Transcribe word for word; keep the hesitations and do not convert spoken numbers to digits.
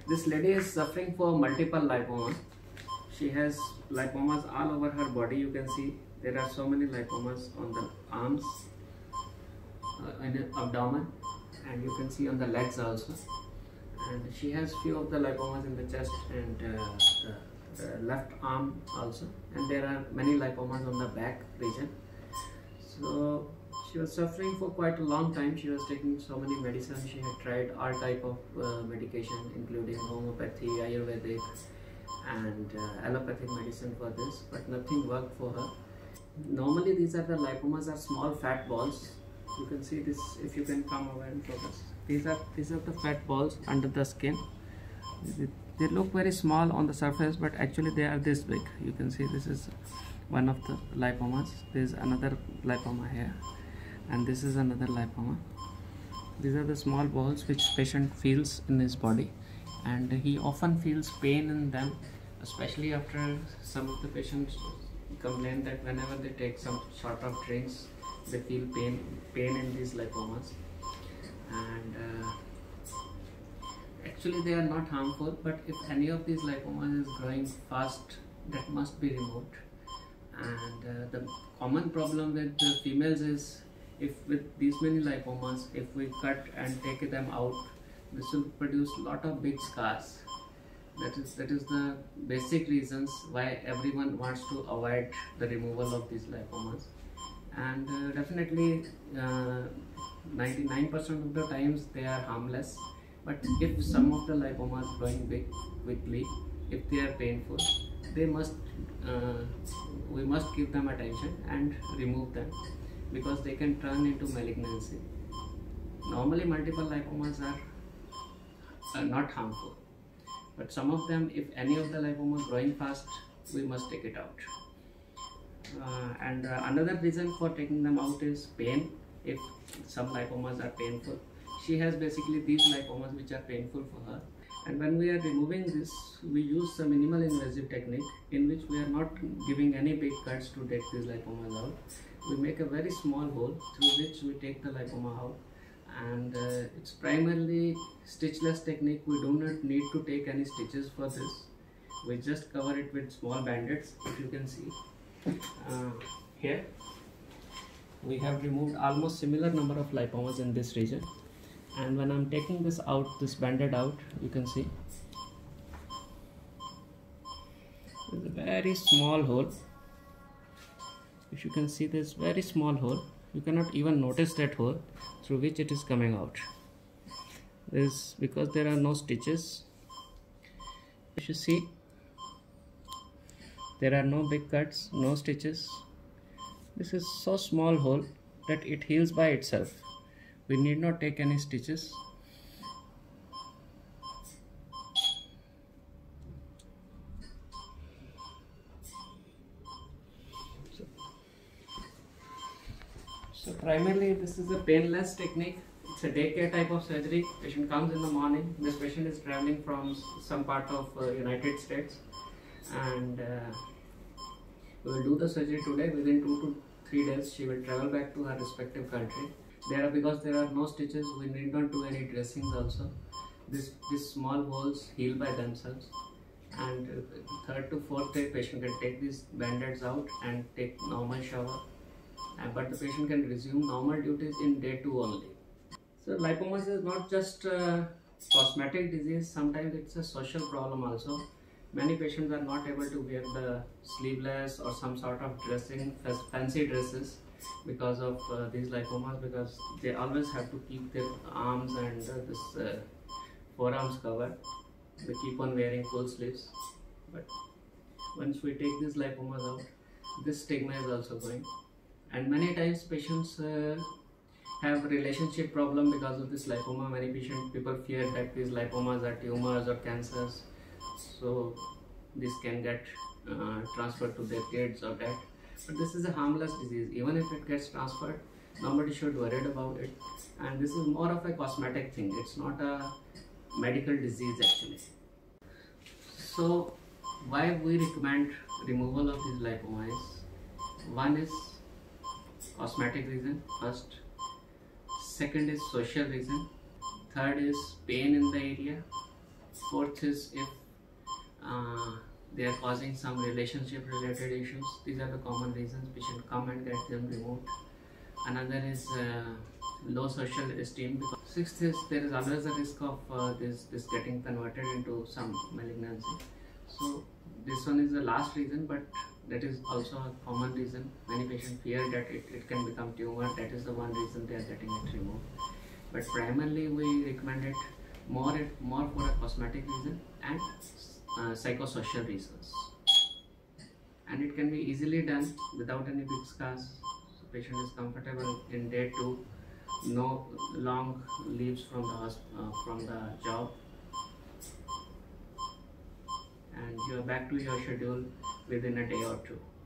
This lady is suffering for multiple lipoma. She has lipomas all over her body. You can see there are so many lipomas on the arms, uh, in the abdomen, and you can see on the legs also. And she has few of the lipomas in the chest and uh, the, the left arm also. And there are many lipomas on the back region. So she was suffering for quite a long time. She was taking so many medicines. She had tried all type of uh, medication, including homeopathy, Ayurvedic, and uh, allopathic medicine for this, but nothing worked for her. Normally these are the lipomas are small fat balls. You can see this if you can come over and focus. These are these are the fat balls under the skin. They look very small on the surface, but actually they are this big. You can see this is one of the lipomas. There is another lipoma here, and this is another lipoma. These are the small balls which patient feels in his body, and he often feels pain in them, especially after some of the patients complain that whenever they take some sort of drinks, they feel pain pain in these lipomas. And uh, actually they are not harmful, but if any of these lipomas is growing fast, that must be removed. And uh, the common problem with the females is, if with these many lipomas, if we cut and take them out, this will produce a lot of big scars. That is that is the basic reasons why everyone wants to avoid the removal of these lipomas. And uh, definitely ninety-nine percent uh, of the times they are harmless, but if some of the lipomas growing big quickly, if they are painful, they must uh, we must give them attention and remove them, because they can turn into malignancy. Normally multiple lipomas are, are not harmful, but some of them, if any of the lipoma growing fast, we must take it out. Uh, and uh, another reason for taking them out is pain. If some lipomas are painful, she has basically these lipomas which are painful for her. And when we are removing this, we use a minimal invasive technique in which we are not giving any big cuts to take these lipomas out. We make a very small hole through which we take the lipoma out, and uh, it's primarily stitchless technique. We do not need to take any stitches for this. We just cover it with small band-aids. If you can see uh, here, we have removed almost similar number of lipomas in this region. And when I'm taking this out, this band-aid out, you can see there's a very small hole. If you can see this very small hole, you cannot even notice that hole through which it is coming out. This because there are no stitches. If you see, there are no big cuts, no stitches. This is so small hole that it heals by itself. We need not take any stitches. So, so primarily this is a painless technique. It's a daycare type of surgery. Patient comes in the morning. This patient is traveling from some part of uh, United States, and uh, we will do the surgery today. Within two to three days, she will travel back to her respective country. There are, because there are no stitches, we need not do any dressings also. This these small holes heal by themselves, and uh, third to fourth day patient can take these band-aids out and take normal shower, and, but the patient can resume normal duties in day two only. So lipomas is not just a cosmetic disease, sometimes it's a social problem also. Many patients are not able to wear the sleeveless or some sort of dressing, fancy dresses, because of uh, these lipomas, because they always have to keep their arms and uh, this uh, forearms covered. They keep on wearing full sleeves, but once we take these lipomas out, this stigma is also going. And many times patients uh, have relationship problem because of this lipoma. Many patient people fear that these lipomas are tumors or cancers, so this can get uh, transferred to their kids or that. But this is a harmless disease. Even if it gets transferred, nobody should worry about it. And this is more of a cosmetic thing. It's not a medical disease actually. So why we recommend removal of these lipomas? One is cosmetic reason, first. Second is social reason. Third is pain in the area. fourth is if uh, they are causing some relationship related issues. These are the common reasons we should come and get them removed. Another is uh, low social esteem. Sixth is there is always a risk of uh, this this getting converted into some malignancy. So this one is the last reason, but that is also a common reason. Many patients fear that it, it can become tumor. That is the one reason they are getting it removed. But primarily we recommend it more more for a cosmetic reason and uh, psychosocial reasons. And it can be easily done without any big scars. So patient is comfortable in day two. No long leaves from the uh, from the job, and you are back to your schedule within a day or two.